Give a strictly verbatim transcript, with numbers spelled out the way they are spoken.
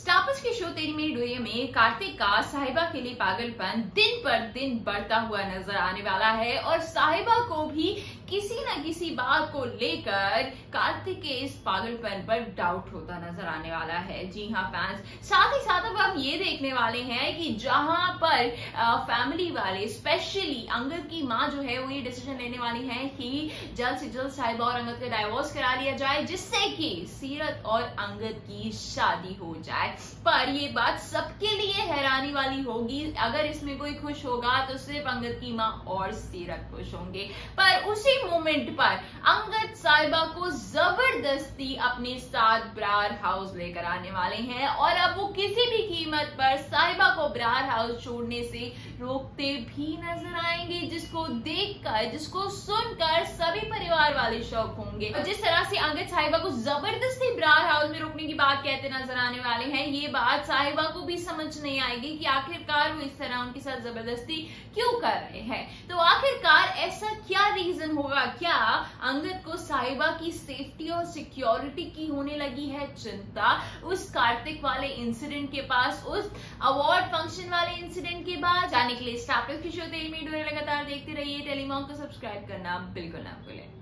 Star के show तेरी मेरी डोरिया में कार्तिक का साहिबा के लिए पागलपन दिन पर दिन बढ़ता हुआ नजर आने वाला है और साहिबा को भी किसी न किसी बात को लेकर कार्तिक के इस पागलपन पर डाउट होता नजर आने वाला है। जी हाँ फैंस, साथ ही साथ अब हम ये देखने वाले हैं कि जहां पर फैमिली वाले स्पेशली अंगद की माँ जो है वो ये डिसीजन लेने वाली है कि जल्द से जल्द साहिबा और अंगद का डाइवोर्स करा लिया जाए जिससे कि सीरत और अंगद की शादी हो जाए। पर ये बात सबके लिए हैरानी वाली होगी। अगर इसमें कोई खुश होगा तो सिर्फ अंगद की माँ और सीरत खुश होंगे। पर उसी मोमेंट पर अंगद साहिबा को जबरदस्ती अपने साथ ब्रार हाउस लेकर आने वाले हैं और अब वो किसी भी कीमत पर साहिबा को ब्रार हाउस छोड़ने से रोकते भी नजर आएंगे, जिसको देखकर जिसको सुनकर सभी परिवार वाले शौक होंगे। और जिस तरह से अंगद साहिबा को जबरदस्ती ब्रार हाउस में रोकने की बात कहते नजर आने वाले हैं, ये बात साहिबा को भी समझ नहीं आएगी कि आखिरकार वो इस तरह उनके साथ जबरदस्ती क्यों कर रहे हैं। तो आखिरकार ऐसा क्या रीजन होगा? क्या अंगद को साहिबा की सेफ्टी और सिक्योरिटी की होने लगी है चिंता उस कार्तिक वाले इंसिडेंट के पास, उस अवार्ड फंक्शन वाले इंसिडेंट के बाद? जाने के लिए स्टार प्लस की शो तेरी मेरी डोरिया लगातार देखते रहिए। टेलीमॉम को सब्सक्राइब करना बिल्कुल ना भूलें।